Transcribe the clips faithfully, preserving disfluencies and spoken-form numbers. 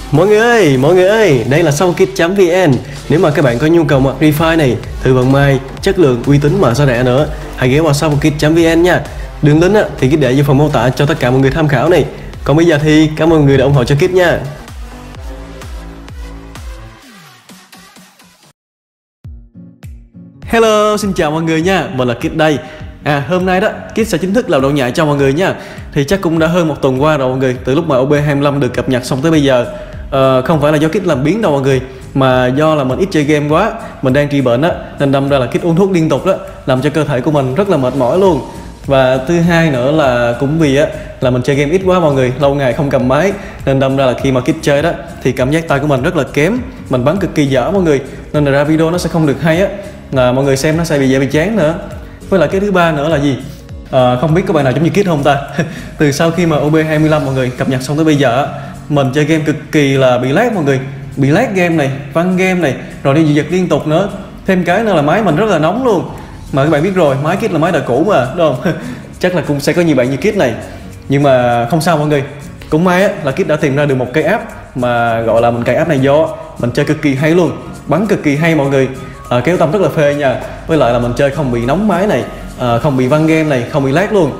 Mọi người ơi, mọi người ơi, đây là Songkit chấm vn. Nếu mà các bạn có nhu cầu mặc Refine này, thử vận may, chất lượng, uy tín mà giá rẻ nữa, hãy ghé vào Songkit chấm vn nha. Đường link thì Kit để dưới phần mô tả cho tất cả mọi người tham khảo này. Còn bây giờ thì cảm ơn mọi người đã ủng hộ cho Kit nha. Hello, xin chào mọi người nha, mình là Kit đây. À, hôm nay đó, Kit sẽ chính thức làm độ nhại cho mọi người nha. Thì chắc cũng đã hơn một tuần qua rồi mọi người, từ lúc mà o bê hai mươi lăm được cập nhật xong tới bây giờ. Ờ, không phải là do Kit làm biến đâu mọi người, mà do là mình ít chơi game quá, mình đang trị bệnh á, nên đâm ra là Kit uống thuốc liên tục đó, làm cho cơ thể của mình rất là mệt mỏi luôn. Và thứ hai nữa là cũng vì á là mình chơi game ít quá mọi người, lâu ngày không cầm máy, nên đâm ra là khi mà Kit chơi đó thì cảm giác tay của mình rất là kém, mình bắn cực kỳ dở mọi người, nên là ra video nó sẽ không được hay á, là mọi người xem nó sẽ bị dễ bị chán nữa. Với lại cái thứ ba nữa là gì? À, không biết các bạn nào giống như Kit không ta? Từ sau khi mà o bê hai mươi lăm mọi người cập nhật xong tới bây giờ, mình chơi game cực kỳ là bị lag mọi người, bị lag game này, văng game này, rồi đi giật liên tục nữa. Thêm cái nữa là máy mình rất là nóng luôn. Mà các bạn biết rồi, máy Kit là máy đời cũ mà, đúng không? Chắc là cũng sẽ có nhiều bạn như Kit này. Nhưng mà không sao mọi người. Cũng may á, là Kit đã tìm ra được một cái app mà gọi là mình cài app này vô, mình chơi cực kỳ hay luôn, bắn cực kỳ hay mọi người. À, kéo tâm rất là phê nha. Với lại là mình chơi không bị nóng máy này, à, không bị văng game này, không bị lag luôn.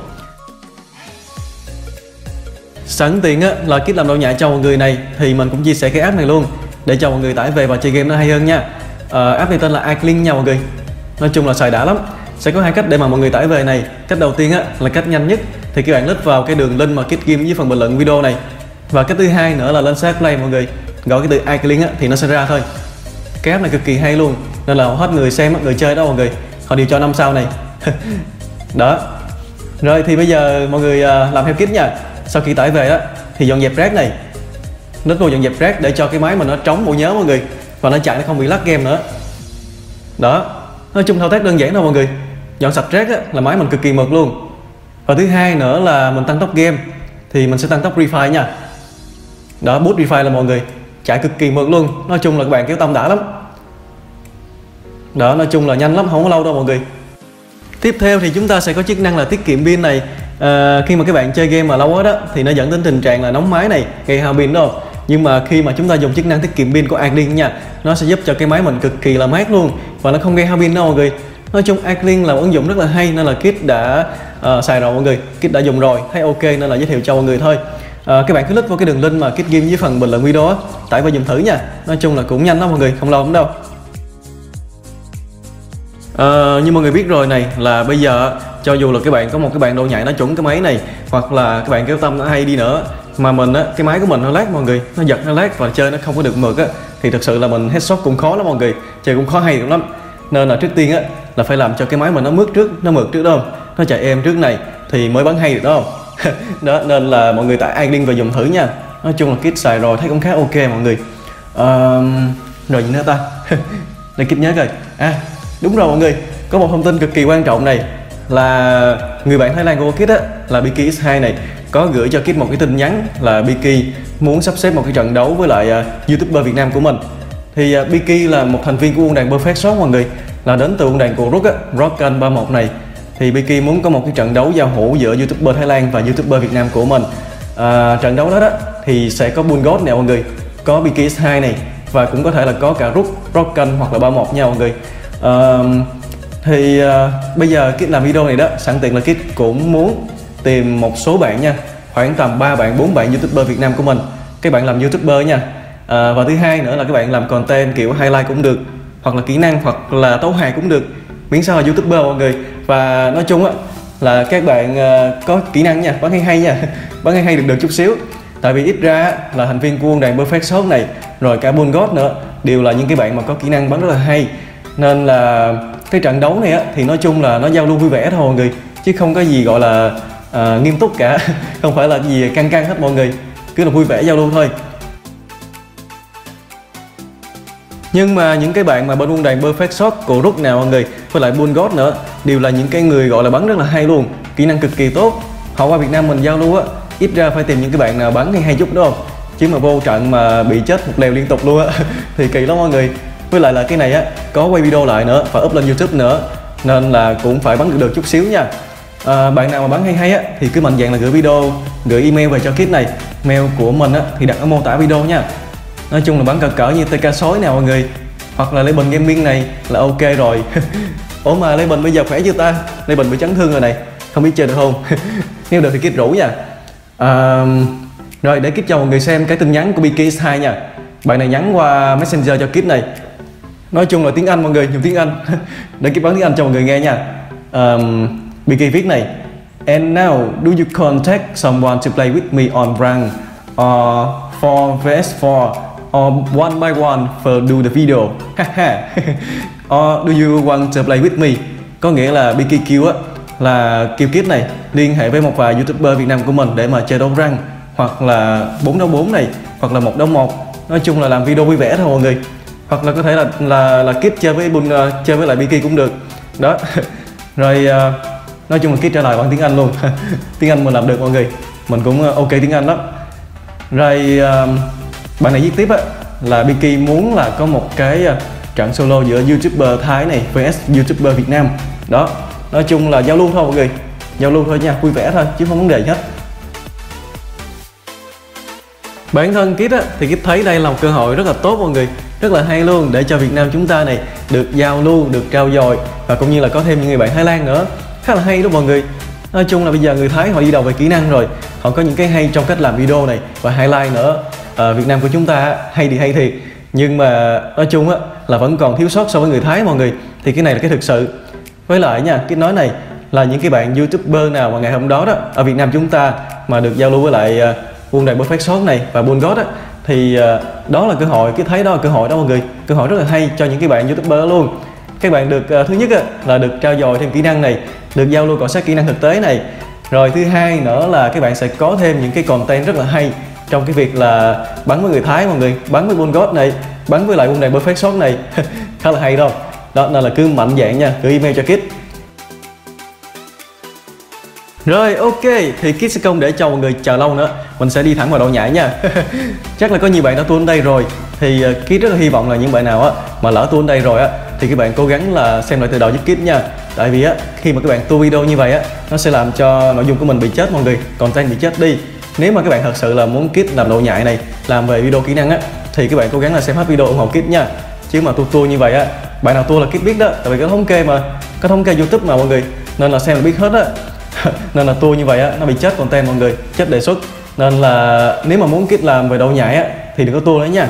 Sẵn tiện á là Kit làm độ nhại cho mọi người này, thì mình cũng chia sẻ cái app này luôn để cho mọi người tải về và chơi game nó hay hơn nha. À, app này tên là iClink nha mọi người. Nói chung là xài đã lắm. Sẽ có hai cách để mà mọi người tải về này. Cách đầu tiên á là cách nhanh nhất, thì các bạn click vào cái đường link mà Kit ghim dưới phần bình luận video này. Và cách thứ hai nữa là lên Start Play mọi người, gọi cái từ iClink á thì nó sẽ ra thôi. Cái app này cực kỳ hay luôn, nên là hết người xem, người chơi đó mọi người, họ đều cho năm sao này. Đó. Rồi thì bây giờ mọi người làm theo Kit nha. Sau khi tải về á thì dọn dẹp rác này, nít vô dọn dẹp rác để cho cái máy mình nó trống bộ nhớ mọi người, và nó chạy nó không bị lắc game nữa. Đó, nói chung thao tác đơn giản thôi mọi người. Dọn sạch rác á là máy mình cực kỳ mượt luôn. Và thứ hai nữa là mình tăng tốc game, thì mình sẽ tăng tốc Refine nha. Đó, boost Refine là mọi người, chạy cực kỳ mượt luôn. Nói chung là các bạn kéo tâm đã lắm. Đó, nói chung là nhanh lắm, không có lâu đâu mọi người. Tiếp theo thì chúng ta sẽ có chức năng là tiết kiệm pin này. À, khi mà các bạn chơi game mà lâu quá đó thì nó dẫn đến tình trạng là nóng máy này, gây hao pin đó. Nhưng mà khi mà chúng ta dùng chức năng tiết kiệm pin của iClink nha, nó sẽ giúp cho cái máy mình cực kỳ là mát luôn, và nó không gây hao pin đâu mọi người. Nói chung iClink là một ứng dụng rất là hay, nên là Kit đã uh, xài rồi mọi người, Kit đã dùng rồi, thấy ok nên là giới thiệu cho mọi người thôi. À, các bạn cứ click vào cái đường link mà Kit ghim dưới phần bình luận video á, tải về dùng thử nha. Nói chung là cũng nhanh lắm mọi người, không lâu lắm đâu. À, như mọi người biết rồi này, là bây giờ cho dù là các bạn có một cái bạn độ nhạy nó chuẩn cái máy này, hoặc là các bạn kéo tâm nó hay đi nữa, mà mình á, cái máy của mình nó lag mọi người, nó giật nó lag và chơi nó không có được mượt á, thì thực sự là mình headshot cũng khó lắm mọi người, chơi cũng khó hay lắm. Nên là trước tiên á là phải làm cho cái máy mình nó mượt trước, nó mượt trước đó không, nó chạy êm trước này thì mới bắn hay được đó không. Đó, nên là mọi người tải iClink và dùng thử nha. Nói chung là Kit xài rồi thấy cũng khá ok mọi người. À, rồi gì nữa ta? Để Kit nhớ coi. À đúng rồi mọi người, có một thông tin cực kỳ quan trọng này, là người bạn Thái Lan của Kit á, là Biki ích hai này, có gửi cho Kit một cái tin nhắn là Biki muốn sắp xếp một cái trận đấu với lại uh, YouTuber Việt Nam của mình. Thì uh, Biki là một thành viên của quân đoàn Perfect Shot mọi người, là đến từ quân đoàn của Rook á, Rockgun ba một này. Thì Biki muốn có một cái trận đấu giao hữu giữa YouTuber Thái Lan và YouTuber Việt Nam của mình. À, trận đấu đó đó thì sẽ có Bullgod nè mọi người, có Biki ích hai này, và cũng có thể là có cả Rook, Rockgun hoặc là ba một nha mọi người. À, thì uh, bây giờ Kit làm video này đó, sẵn tiện là Kit cũng muốn tìm một số bạn nha, khoảng tầm ba bạn, bốn bạn YouTuber Việt Nam của mình, các bạn làm YouTuber nha. À, và thứ hai nữa là các bạn làm content kiểu highlight cũng được, hoặc là kỹ năng, hoặc là tấu hài cũng được, miễn sao là YouTuber mọi người. Và nói chung á là các bạn uh, có kỹ năng nha, bắn hay hay nha, bắn hay hay được được chút xíu. Tại vì ít ra là thành viên của quân đoàn Perfect Shot này, rồi cả Bullgod nữa, đều là những cái bạn mà có kỹ năng bắn rất là hay. Nên là cái trận đấu này á thì nói chung là nó giao lưu vui vẻ thôi mọi người, chứ không có gì gọi là uh, nghiêm túc cả. Không phải là gì căng căng hết mọi người, cứ là vui vẻ giao lưu thôi. Nhưng mà những cái bạn mà bên quân đoàn Perfect Shot của Rook nào mọi người, với lại Bullgod nữa, đều là những cái người gọi là bắn rất là hay luôn, kỹ năng cực kỳ tốt. Họ qua Việt Nam mình giao lưu á, ít ra phải tìm những cái bạn nào bắn hay hay chút đó không, chứ mà vô trận mà bị chết một lèo liên tục luôn á thì kỳ lắm mọi người. Với lại là cái này á có quay video lại nữa và up lên YouTube nữa, nên là cũng phải bắn được được chút xíu nha. À, bạn nào mà bắn hay hay á thì cứ mạnh dạn là gửi video, gửi email về cho Kit này. Mail của mình á thì đặt ở mô tả video nha. Nói chung là bắn cỡ cỡ như tê ca sói nào mọi người, hoặc là lấy bình gaming này là ok rồi. Ủa mà lấy bình bây giờ khỏe chưa ta? Lấy bình bị chấn thương rồi này, không biết chơi được không? Nếu được thì Kit rủ nha. À, rồi để Kit cho mọi người xem cái tin nhắn của bê ca hai nha. Bạn này nhắn qua Messenger cho Kit này. Nói chung là tiếng Anh mọi người, dùng tiếng Anh. Để Kit bắn tiếng Anh cho mọi người nghe nha. um, bê ca viết này: And now do you contact someone to play with me on rank or four vs four or one by one for do the video? Or do you want to play with me? Có nghĩa là bê ca kêu á là kêu Kit này liên hệ với một vài YouTuber Việt Nam của mình để mà chơi đấu rank, hoặc là bốn đấu bốn này, hoặc là một đấu một. Nói chung là làm video vui vẻ thôi mọi người. Hoặc là có thể là là là Kit chơi với Bun, uh, chơi với lại bê ca cũng được. Đó. Rồi uh, nói chung là Kit trả lời bằng tiếng Anh luôn. Tiếng Anh mình làm được mọi người. Mình cũng uh, ok tiếng Anh lắm. Rồi uh, bạn này viết tiếp á là bê ca muốn là có một cái uh, trận solo giữa YouTuber Thái này vs YouTuber Việt Nam. Đó. Nói chung là giao lưu thôi mọi người. Giao lưu thôi nha, vui vẻ thôi chứ không vấn đề gì hết. Bản thân Kit á, thì Kit thấy đây là một cơ hội rất là tốt mọi người, rất là hay luôn để cho Việt Nam chúng ta này được giao lưu, được trao dồi và cũng như là có thêm những người bạn Thái Lan nữa, khá là hay đó mọi người. Nói chung là bây giờ người Thái họ đi đầu về kỹ năng rồi, họ có những cái hay trong cách làm video này và highlight nữa. À, Việt Nam của chúng ta hay thì hay thiệt, nhưng mà nói chung á là vẫn còn thiếu sót so với người Thái mọi người, thì cái này là cái thực sự. Với lại nha, Kit nói này là những cái bạn YouTuber nào mà ngày hôm đó đó ở Việt Nam chúng ta mà được giao lưu với lại uh, Buôn Đại Perfect Shot này và Bull God á, thì uh, đó là cơ hội. Kit thấy đó là cơ hội đó mọi người, cơ hội rất là hay cho những cái bạn YouTuber luôn. Các bạn được uh, thứ nhất á, là được trao dồi thêm kỹ năng này, được giao lưu cọ sát kỹ năng thực tế này. Rồi thứ hai nữa là các bạn sẽ có thêm những cái content rất là hay trong cái việc là bắn với người Thái mọi người, bắn với Bull God này, bắn với lại Buôn Đại Perfect Shot này. Khá là hay đâu. Đó nên là cứ mạnh dạn nha, cứ email cho Kit. Rồi ok, thì Kit sẽ không để cho mọi người chờ lâu nữa, mình sẽ đi thẳng vào độ nhảy nha. Chắc là có nhiều bạn đã tua đến đây rồi, thì Kit rất là hy vọng là những bạn nào á mà lỡ tua đến đây rồi á thì các bạn cố gắng là xem lại từ đầu giúp Kit nha. Tại vì á khi mà các bạn tua video như vậy á, nó sẽ làm cho nội dung của mình bị chết mọi người, content bị chết đi. Nếu mà các bạn thật sự là muốn Kit làm độ nhảy này, làm về video kỹ năng á, thì các bạn cố gắng là xem hết video ủng hộ Kit nha. Chứ mà tua tua như vậy á, bạn nào tua là Kit biết đó, tại vì có thống kê mà, có thống kê YouTube mà mọi người, nên là xem là biết hết á. Nên là tua như vậy á, nó bị chết content mọi người, chết đề xuất. Nên là nếu mà muốn Kit làm về độ nhảy á thì đừng có tua nữa nha.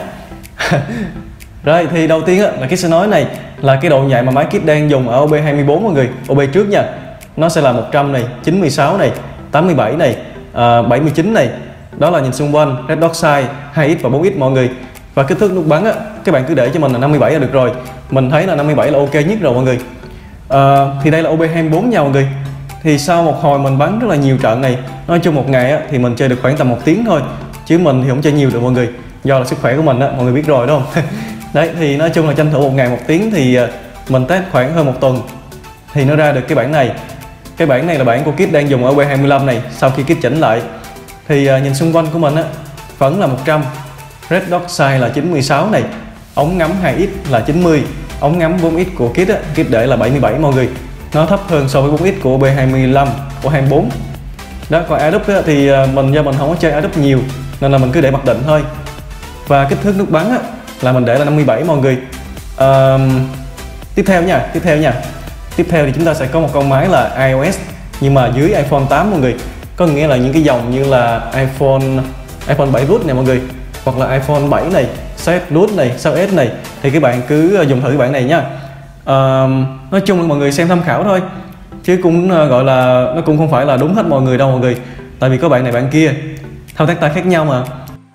Rồi thì đầu tiên á là Kit sẽ nói này là cái độ nhảy mà máy Kit đang dùng ở O B hai mươi bốn mọi người, O B trước nha. Nó sẽ là một trăm này, chín mươi sáu này, tám mươi bảy này, uh, bảy mươi chín này. Đó là nhìn xung quanh, Red Dot Sight hai x và bốn x mọi người. Và kích thước nút bắn á, các bạn cứ để cho mình là năm mươi bảy là được rồi. Mình thấy là năm mươi bảy là ok nhất rồi mọi người. uh, Thì đây là O B hai mươi bốn nha mọi người. Thì sau một hồi mình bắn rất là nhiều trận này, nói chung một ngày á, thì mình chơi được khoảng tầm một tiếng thôi, chứ mình thì không chơi nhiều được mọi người, do là sức khỏe của mình á, mọi người biết rồi đúng không? Đấy thì nói chung là tranh thủ một ngày một tiếng thì mình test khoảng hơn một tuần thì nó ra được cái bản này. Cái bản này là bản của Kit đang dùng ở O B hai mươi lăm này, sau khi Kit chỉnh lại thì uh, nhìn xung quanh của mình á vẫn là một trăm, Red Dot Sight là chín mươi sáu này, ống ngắm hai x là chín mươi, ống ngắm bốn x của Kit á, Kit để là bảy mươi bảy mọi người. Nó thấp hơn so với bốn x của O B hai mươi lăm, của hai mươi bốn. Đó, còn Adobe á, thì mình do mình không có chơi Adobe nhiều nên là mình cứ để mặc định thôi. Và kích thước nút bắn á, là mình để là năm mươi bảy mọi người. uh, Tiếp theo nha, tiếp theo nha Tiếp theo thì chúng ta sẽ có một con máy là iOS nhưng mà dưới iPhone tám mọi người. Có nghĩa là những cái dòng như là iPhone iPhone bảy Plus này mọi người, hoặc là iPhone bảy này, sáu Plus này, sáu S này, thì các bạn cứ dùng thử cái bản này nha. Uh, nói chung là mọi người xem tham khảo thôi, chứ cũng uh, gọi là nó cũng không phải là đúng hết mọi người đâu mọi người, tại vì có bạn này bạn kia thao tác tay khác nhau mà.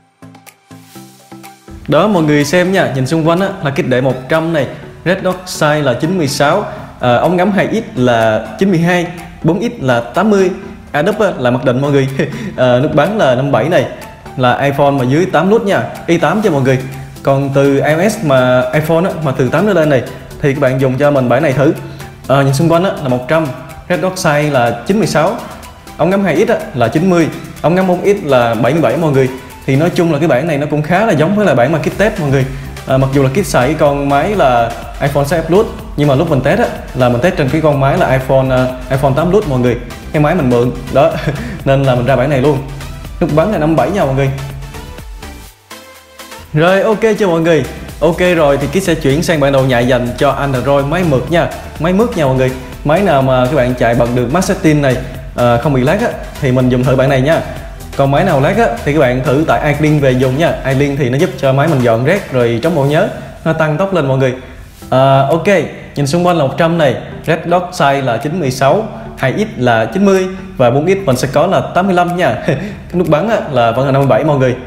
Đó mọi người xem nha, nhìn xung quanh á là Kit để một trăm này, Red Dot Sight là chín mươi sáu, uh, ống ngắm hai x là chín mươi hai, bốn x là tám mươi, Adobe là mặc định mọi người. uh, nút bắn là năm mươi bảy này, là iPhone mà dưới tám nút nha, i tám cho mọi người. Còn từ iOS mà iPhone á, mà từ tám trở lên này thì các bạn dùng cho mình bản này thử. À, nhìn xung quanh á, là một trăm, Red Dot Sight là chín mươi sáu, ống ngắm hai x á, là chín mươi, ống ngắm bốn x là bảy mươi bảy mọi người. Thì nói chung là cái bản này nó cũng khá là giống với là bản mà Kit test mọi người. À, mặc dù là Kit xài con máy là iPhone sáu Plus, nhưng mà lúc mình test á, là mình test trên cái con máy là iPhone uh, iPhone tám Plus mọi người, cái máy mình mượn đó. Nên là mình ra bản này luôn. Nút bắn là năm mươi bảy nha mọi người. Rồi ok chưa mọi người? Ok rồi thì Kit sẽ chuyển sang bản đồ nhạy dành cho Android máy mượt nha. Máy mượt nha mọi người. Máy nào mà các bạn chạy bằng được max setting này à, không bị lag á, thì mình dùng thử bản này nha. Còn máy nào lag á, thì các bạn thử tại iLink về dùng nha. iLink thì nó giúp cho máy mình dọn rác rồi chống bộ nhớ, nó tăng tốc lên mọi người. à, Ok, nhìn xung quanh là một trăm này, Red Dot size là chín mươi sáu, hai x là chín mươi và bốn x mình sẽ có là tám mươi lăm nha. Cái nút bắn á, là vẫn là năm mươi bảy mọi người.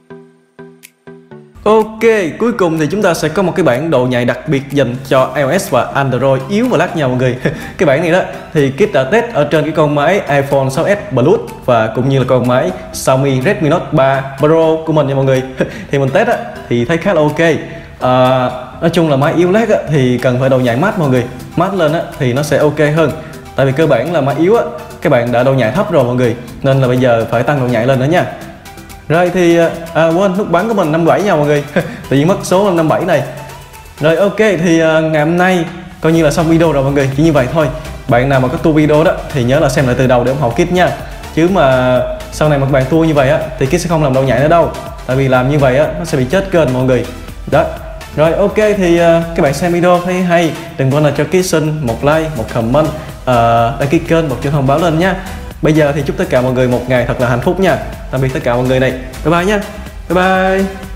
Ok, cuối cùng thì chúng ta sẽ có một cái bản độ nhạy đặc biệt dành cho iOS và Android yếu và lag nha mọi người. Cái bản này đó thì Kit đã test ở trên cái con máy iPhone sáu S Plus và cũng như là con máy Xiaomi Redmi Note ba Pro của mình nha mọi người. Thì mình test á thì thấy khá là ok. À, nói chung là máy yếu lag á, thì cần phải độ nhạy mát mọi người. Mát lên á, thì nó sẽ ok hơn. Tại vì cơ bản là máy yếu á, các bạn đã độ nhạy thấp rồi mọi người, nên là bây giờ phải tăng độ nhạy lên nữa nha. Rồi thì à, quên nút bắn của mình năm mươi bảy nha mọi người. Tự nhiên mất số năm mươi bảy này. Rồi ok thì à, ngày hôm nay coi như là xong video rồi mọi người, chỉ như vậy thôi. Bạn nào mà có tua video đó thì nhớ là xem lại từ đầu để ủng hộ Kit nha. Chứ mà sau này mà các bạn tua như vậy á thì Kit sẽ không làm độ nhạy nữa đâu. Tại vì làm như vậy á nó sẽ bị chết kênh mọi người. Đó. Rồi ok thì à, các bạn xem video thấy hay, đừng quên là cho Kit xin một like, một comment, à, đăng ký kênh, một chuông thông báo lên nha. Bây giờ thì chúc tất cả mọi người một ngày thật là hạnh phúc nha. Tạm biệt tất cả mọi người này. Bye bye nha. Bye bye.